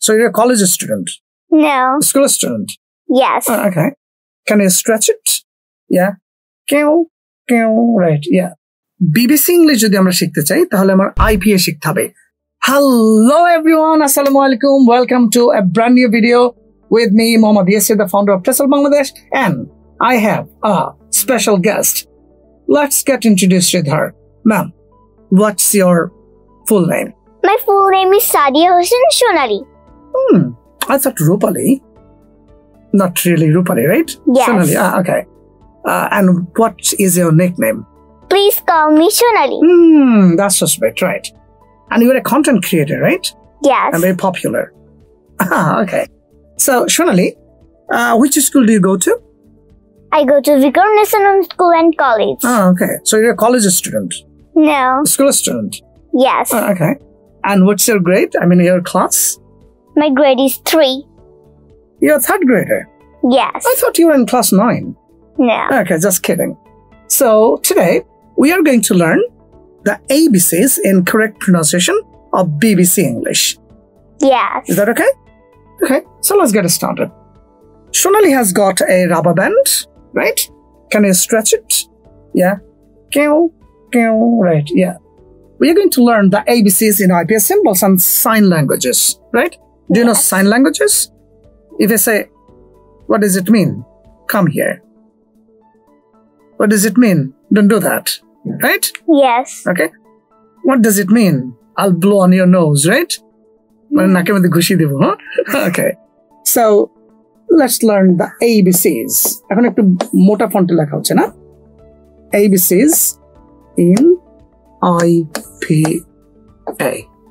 So you're a college student, No. school student. Yes. Okay. Can you stretch it? Yeah. Right. Yeah. BBC English যদি আমরা শিখতে চাই তাহলে আমার IPA শিখতে হবে। Hello everyone, assalamu alaikum. Welcome to a brand new video with me, Mohammad Yasir, the founder of TESOL Bangladesh, and I have a special guest. Let's get introduced with her. Ma'am, what's your full name? My full name is Sadia Hossain Sonali. I thought Rupali. Not really Rupali, right? Yes. Sonali. Okay. And what is your nickname? Please call me Sonali. That's so sweet, right? And you're a content creator, right? Yes. And very popular. Okay. So, Sonali, which school do you go to? I go to Vikram National School and College. Okay. So you're a college student, No. school student. Yes. Okay. And what's your grade? I mean, your class? My grade is 3. You're a third grader. Yes. I thought you were in class 9. No. Okay, just kidding. So today we are going to learn the ABCs in correct pronunciation of BBC English. Yes. Is that okay? Okay, so let's get started. Sonali has got a rubber band, right? Can you stretch it? Yeah. Right, yeah. We are going to learn the ABCs in IPS symbols and sign languages, right? Do you know Yes. sign languages? If I say, what does it mean? Come here. What does it mean? Don't do that, right? Yes. Okay. What does it mean? I'll blow on your nose, right? Okay. So let's learn the ABCs. এখন একটু মোটা ফন্টে লেখা হচ্ছে না? ABCs in IPA.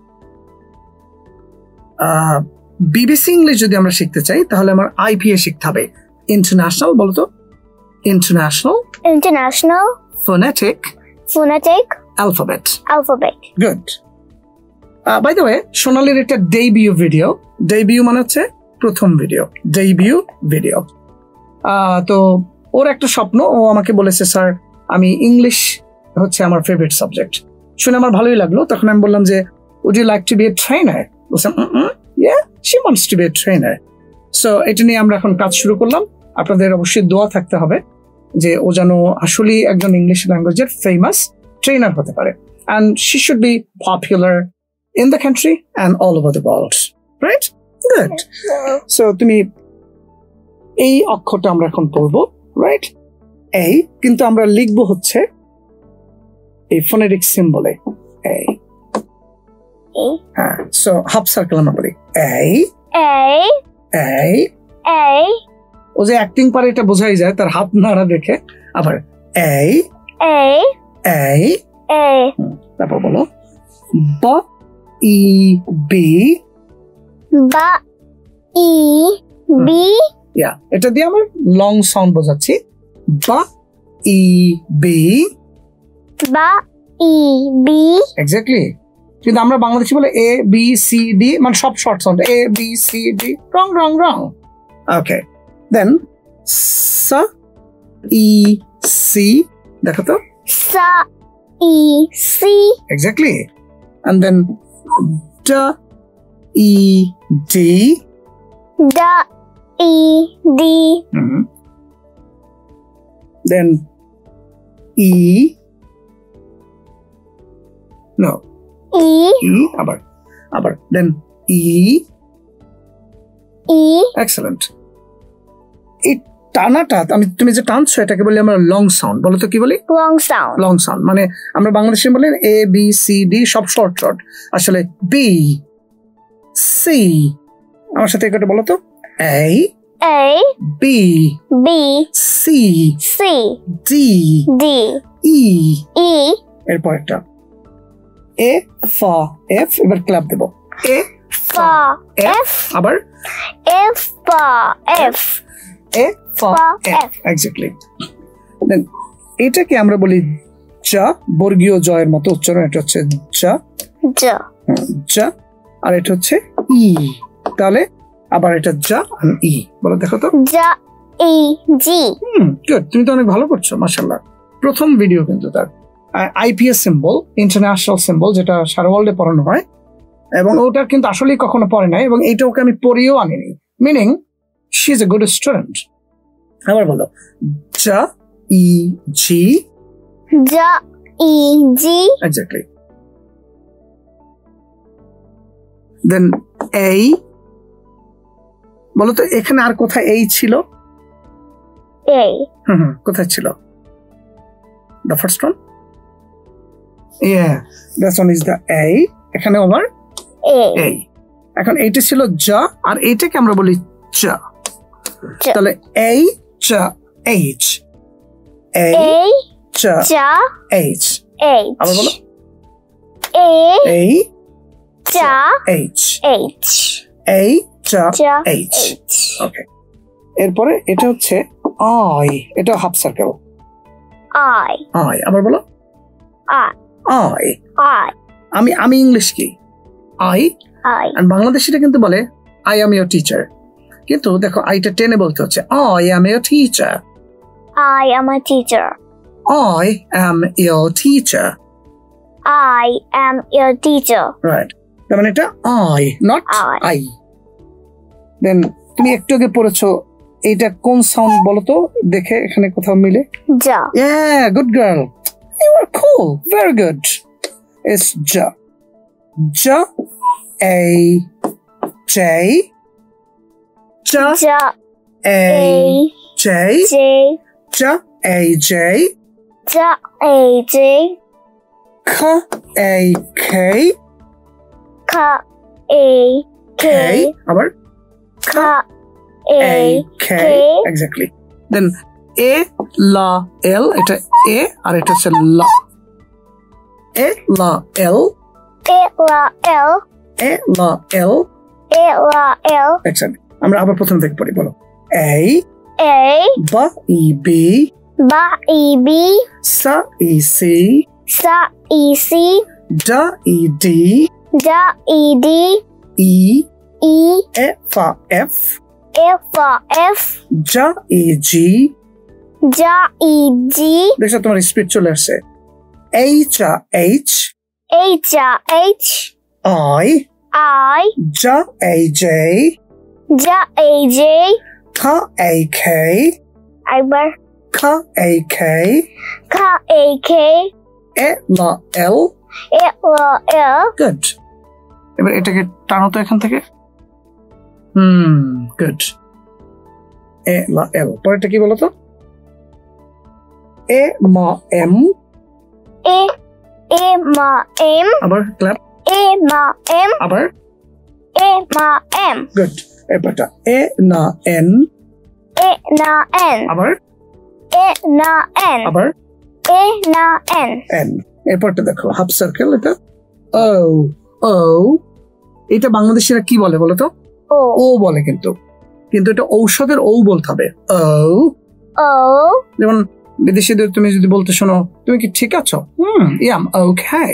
BBC English যদি আমরা শিখতে চাই তাহলে আমার IPA শিখতে হবে। International বলো তো? International International Phonetic Phonetic Alphabet. Alphabet. Good. By the way, Sonaliর একটা debut video. Debut মানে হচ্ছে প্রথম ভিডিও। Debut video. তো ওর একটা স্বপ্ন, ও আমাকে বলেছে স্যার আমি ইংলিশ হচ্ছে আমার ফেভারিট সাবজেক্ট। শুনে আমার ভালোই লাগলো। তখন আমি বললাম যে would you like to be a trainer? বললাম yeah, she wants to be a trainer. So এটা নিয়ে আমরা এখন কাজ শুরু করলাম। আপনাদের অবশ্যই দোয়া থাকতে হবে যে ও যেন আসলে একজন ইংলিশ ল্যাঙ্গুয়েজের ফেমাস ট্রেনার হতে পারে, and she should be popular in the country and all over the world, right? Good. So তুমি এই অক্ষরটা আমরা এখন পড়বো, right? এই কিন্তু আমরা লিখবো হচ্ছে এই ফোনেটিক সিম্বলে A. A. হ্যাঁ, so হাফ সার্কেল আমরা বলি A. A. ও যে অ্যাক্টিং পারে এটা বোঝাই যায় তার হাত নাড়া দেখে। আবার A. তারপর বলো B. E. B. Yeah, এটা দিয়ে আমার লং সাউন্ড বোঝাচ্ছি। B. E. B. এক্স্যাক্টলি। কিন্তু আমরা বাংলাদেশি বলে A B C D, মানে সব short sound A B C D। Wrong. Okay, then S. E. C, দেখো তো C. Exactly. and then D. E. D. Then E. No. E. আবার then E. Excellent. এই টানাটা তুমি যে টানছো এটাকে বলি আমরা লং সাউন্ড। বলো তো কি বলি? লং সাউন্ড মানে আমরা বাংলাদেশে বলি A B C D সব শর্ট আসলে B C। আমার সাথে একটা বলো তো A B C D E। এরপর একটা A for F, এবার ক্লাব দেব A for F, আবার F for F, A for F, exactly. Then এটাকে আমরা বলি যা, বর্গীয় জয়ের মতো উচ্চারণ। এটা হচ্ছে যা, আর এটা হচ্ছে ই। তাহলে আবার এটা যা আর ই, বলো দেখো তো যা ই জি। গুড, তুমি তো অনেক ভালো করছো মাশাআল্লাহ। প্রথম ভিডিও কিন্তু তার IPS সিম্বল, ইন্টারন্যাশনাল সিম্বল, যেটা সারা ওয়ার্ল্ডে পড়ানো হয়। এবং ওটা কিন্তু আসলেই কখনো পড়ে নাই এবং এইটা ওকে আমি পড়িয়েও আনিনি, meaning she is a good student. আবার বলো, জা ই জি, J-E-G, এক্স্যাক্টলি। দেন এই, বলো তো এখানে আর কোথায় এই ছিল? A, কোথায় ছিল? The first one? Yeah, that one is the A. এখানে আবার A, A। এখন এইটা ছিল যা, আর এইটাকে আমরা বলি চা। চ। তাহলে A চা H, A A, চা J, H। H, আবার বলো, A, A J, H, H, A চা J, H। H, ওকে, এরপরে এটা হচ্ছে I, এটা হাফ সার্কেল I, I। আবার বলো I, I। I, আমি ইংলিশ কি I, I, আর বাংলাদেশিরা কিন্তু বলে আই এম ইয়োর টিচার, কিন্তু দেখো আইটা টেনে বলতে হচ্ছে I am your teacher, I am a teacher. I am your teacher, I am your teacher. Right. তার মানে এটা I, not I. I. Then তুমি একটু আগে পড়েছো, এইটা কোন সাউন্ড বলো তো দেখে এখানে কোথাও মিলে? J, Yeah, good girl. You are cool. Very good. It's ja. Ja, A, J. Ja, J, A, A, J. J, Ja, A, J. J, A, J, K, A, K. K, A, K. K, আবার K, A, A, K. K, Exactly. Then A, La, L. এটা A আর এটা হচ্ছে La. A, La, L. A, La, L, A, La, L. A, La, L, Exactly. আমরা আবার প্রথম থেকে পড়ি, বলো A, A, B, E, B. B, E, B, S, E, C. S, E, C, D, E, D. D, E, D, E, E, F, F. F, F, J, E, G. J, E, G, দেখছো তোমার speed চলে আসছে। H, H. H, H, I, I, J, A, J. J, A, J, K, A, K. Iber, K, A, K. K, A, K, E, L, L. A, L, L, Good. এবার এটাকে টানো তো এখান থেকে। গুড। এ লা এল, পরেরটা কি বলতো? এ মা M. A, A, Ma, M, আবার ক্ল্যাপ। A, Ma, M, আবার A, Ma, M, গুড। এরপরটা এ না এন। A, Na, N, আবার A, Na, N, আবার A, Na, N, এন। এরপরটা দেখো হাফ সার্কেল, এটা ও ও। এটা বাংলাদেশিরা কি বলে বলো তো? O, ও বলে, কিন্তু এটা ঔষধের ও বলতে হবে ও। O, যেমন বিদেশিদের তুমি যদি বলতে শোনো, তুমি কি ঠিক আছো? ইয়াম ওকে,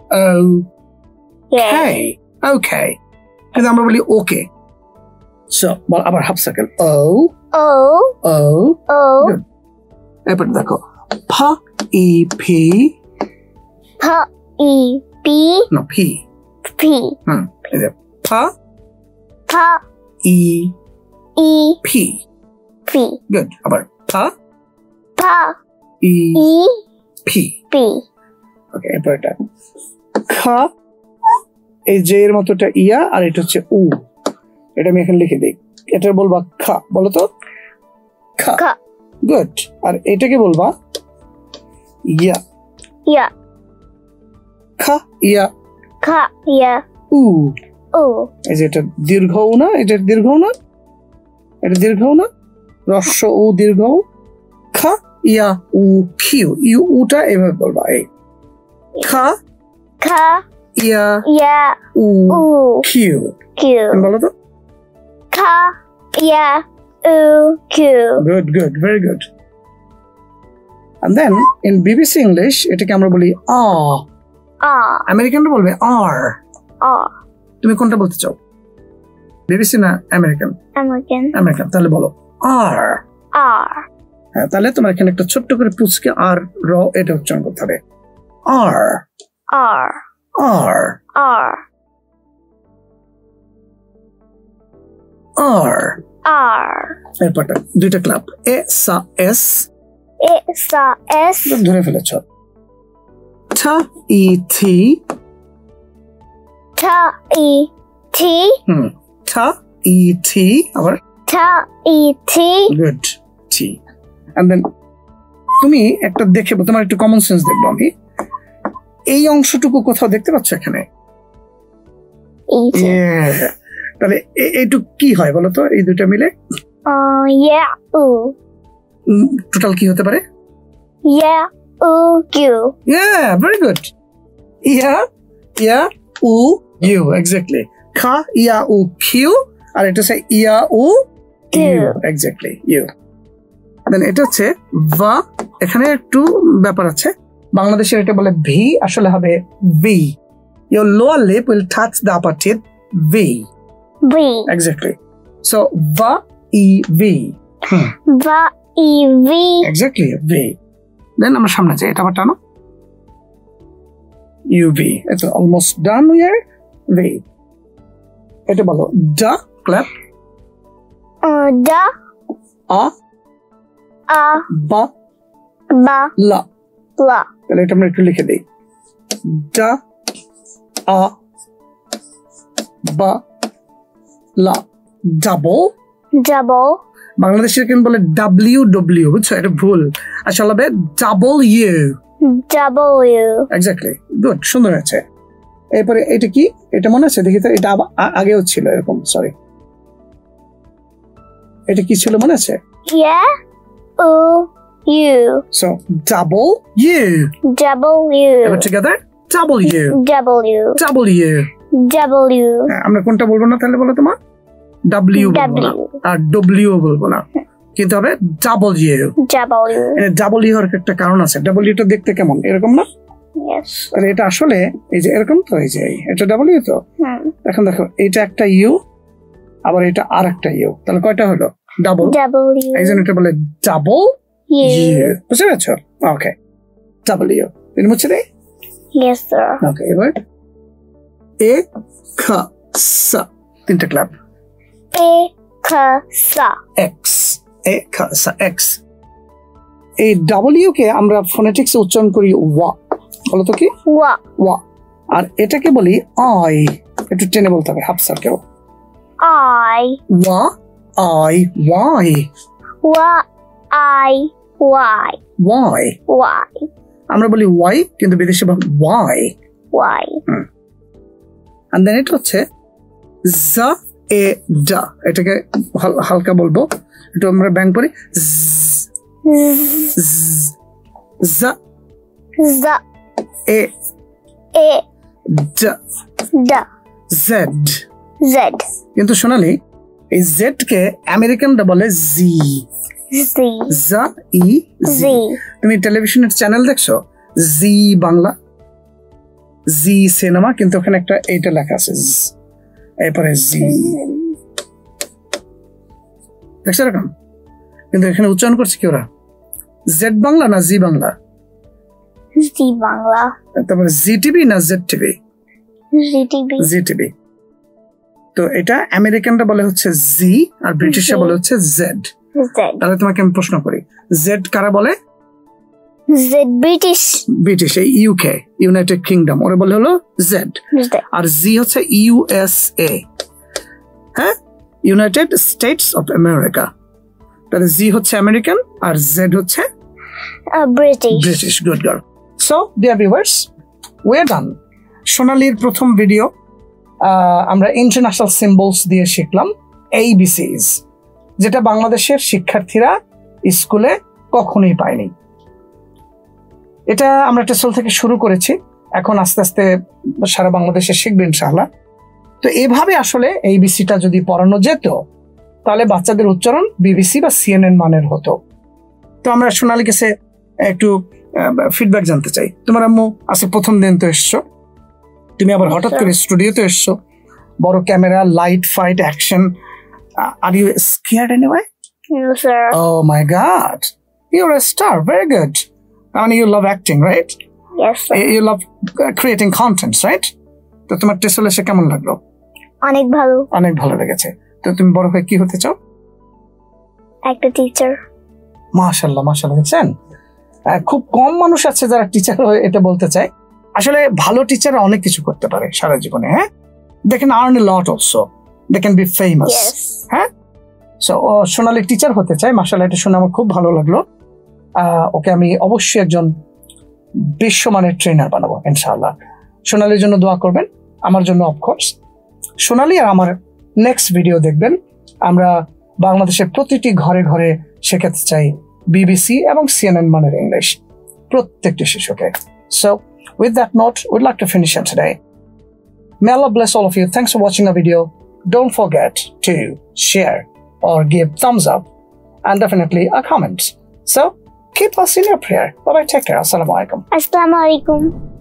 yeah, ওকে। কিন্তু আমরা বলি ওকে। সো বল আবার half circle O O, O. O, এরপর দেখো ফ E P, P, E, P, না পি। P, এই যে ফ P, E E, P. P, good. আবার ফ P, E E, P. P, okay, এরপর এটা খ, এই যে এর মতোটা ইয়া, আর এটা হচ্ছে উ। এটা আমি এখানে লিখে দিই। এটা বলবা খা, বলো তো খা। K, good. আর এটাকে বলবা ইয়া, yeah, খা ইয়া K, yeah, উ। U, এই যে এটা দীর্ঘ উ না, এটা দীর্ঘ উ না, এটা দীর্ঘ উ না, হ্রস্ব উ দীর্ঘ উ। খা ইয়া উ কিউ, ইউ উটা এভাবে বলবা, এই খা K, ইয়া yeah, উ U, কিউ। Q, বলো তো। K, yeah, U, Q, good good, very good. And then in BBC English এটাকে আমরা বলি আ। R, আমেরিকানরা বলবে আর। R, তুমি কোনটা বলতে চাও, বিবিসি না আমেরিকান? American, American. তাহলে বলো আর। R, হ্যাঁ, তাহলে তোমার এখানে একটা ছোট্ট করে পুচকে আর র এটা উচ্চারণ করতে হবে। আর R, আর। R, R. R. এরপরটা দুইটা ক্লাব এ সা এস A sa S. ধরে ফেলেছ ঠ ই থি Ta E T. ঠ ই থি আবার Ta E T. Good T and then তুমি একটা দেখে তোমার একটু কমন সেন্স দেখবো আমি এই অংশটুকু কোথাও দেখতে পাচ্ছ এখানে E T. Yeah. তাহলে এইটুকু কি হয় বলো তো এই দুটো মিলে Yeah. U. টোটাল কি হতে পারে Yeah. U. Q. Yeah, very good. Yeah, yeah, u, u, exactly. Kha, ya, u, q, আর এটা হচ্ছে ইয়া উ ইউ, exactly, you. Then এটা হচ্ছে va, এখানে একটু ব্যাপার আছে বাংলাদেশের এটা বলে ভি আসলে হবে V your lower lip will touch the upper teeth v V. exactly so va e v Va E V. exactly v then আমরা সামনে যাই এটা আবার টানো uv it's almost done here v এটা বলো da clap Da. a A. ba Ba. la La. তাহলে এটা আমরা একটু লিখে দেই da a ba la double Double. বাংলাদেশের কেন বলে ডাব্লিউ ডব্লিউ বুঝছো এটা ভুল আসলে হবে double U W. Exactly good সুন্দর আছে এরপরে এটা কি এটা মনে আছে দেখি তো এটা আগেও ছিল এরকম সরি এটা কি ছিল মনে আছে Yeah. U. U. So double U W. এবার together double U W. Double U W. আমরা কোনটা বলবো না তাহলে বলো তোমার ডাব্লিউ বলবো না আর ডব্লিউ বলবো না কিন্তু হবে double U W. Double U এর একটা কারণ আছে ডাবলিউটা দেখতে কেমন এরকম না Yes. তাহলে এটা আসলে এই যে এরকম তো এই যে এটা ডাবলিউ তো এখন দেখো এটা একটা ইউ আবার এটা আর একটা ইউ তাহলে কয়টা হলো ডাবল W. এই জন্য এটা বলে ডাবল U. ইউ বুঝতে পেরেছো ওকে ডাবল ইউ এটা মুছে দেই Yes, sir. ওকে এবার এ খ সা তিনটা clap A. K. Sa. X এ খ সা এক্স এই ডাবলিউ কে আমরা ফোনেটিক্সে উচ্চারণ করি ওয়া বলো তো কি Wa. ওয়া আর এটাকে বলি আই একটু টেনে বলতে হবে হাফ সার্কেল I. ওয়া I Y Wa. I. Y. Y Y. আমরা বলি ওয়াই কিন্তু বিদেশে ওয়াই Y. and then এটা হচ্ছে জা এ ডা এটাকে হালকা বলবো একটু আমরা ব্যাং করি জা Z. এ A. ডা D. Z Z. কিন্তু সোনালি এই জেড কে আমেরিকানরা বলে জি Z. জা ই Z. জি তুমি টেলিভিশনের চ্যানেল দেখছো জি বাংলা জি সিনেমা কিন্তু ওখানে একটা এইটা লেখা আছে এরপরে জি দেখছো এরকম কিন্তু এখানে উচ্চারণ করছে কি ওরা জেড বাংলা না জি বাংলা Z Bangla. তারপরে জি টিভি না Z TV ZTV. Zee TV তো এটা আমেরিকানরা বলে হচ্ছে জি আর ব্রিটিশরা বলে হচ্ছে জেড Z. তাহলে তোমাকে আমি প্রশ্ন করি জেড কারা বলে Z British. ব্রিটিশ এই ইউকে ইউনাইটেড কিংডম ওরা বলে হলো জেড Z. আর জি হচ্ছে ইউএসএ হ্যাঁ ইউনাইটেড স্টেটস অফ আমেরিকা তাহলে জি হচ্ছে আমেরিকান আর জেড হচ্ছে British. British good girl so dear viewers well done সোনালির প্রথম ভিডিও আমরা ইন্টারন্যাশনাল সিম্বলস দিয়ে শিখলাম ABCs যেটা বাংলাদেশের শিক্ষার্থীরা স্কুলে কখনোই পায়নি এটা আমরা টেসল থেকে শুরু করেছি এখন আস্তে আস্তে সারা বাংলাদেশে শিখবে ইনশাআল্লাহ তো এভাবে আসলে ABCটা যদি পড়ানো যেত তাহলে বাচ্চাদের উচ্চারণ BBC বা CNN মানের হতো তো আমরা সোনালী কাছে একটু ফিডব্যাক জানতে চাই তোমার আম্মু আজকে প্রথম দিন তো এসছো তুমি আবার হঠাৎ করে স্টুডিওতে এসছো বড় camera light fight action are you scared anyway No, sir. Oh my god you're a star very good I mean you love acting right Yes, sir. you love creating contents right তো তোমার টেসল এসে কেমন লাগলো অনেক ভালো অনেক ভালো লেগেছে তো তুমি বড় হয়ে কি হতে চাও? একটা টিচার। মাশাআল্লাহ মাশাআল্লাহ। দেখছেন, খুব কম মানুষ আছে যারা টিচার হয়ে এটা বলতে চায়। আসলে ভালো টিচাররা অনেক কিছু করতে পারে সারা জীবনে। হ্যাঁ, they can earn a lot also, they can be famous. Yes. হ্যাঁ, সো সোনালি টিচার হতে চায়। মাশাআল্লাহ, এটা শুনে আমার খুব ভালো লাগলো। ওকে আমি অবশ্যই একজন বিশ্বমানের ট্রেনার বানাবো ইনশাআল্লাহ। সোনালির জন্য দোয়া করবেন, আমার জন্য অফকোর্স। সোনালি আর আমার নেক্সট ভিডিও দেখবেন। আমরা বাংলাদেশের প্রতিটি ঘরে ঘরে শেখাতে চাই বিবিসি এবং সিএনএন মানের ইংলিশ প্রত্যেকটি শিশুকে। So with that note, we'd like to finish it today. May Allah bless all of you. Thanks for watching our video. Don't forget to share or give thumbs up and definitely a comment. So keep us in your prayer. Bye bye. Take care. Assalamu alaikum. Assalamu alaikum.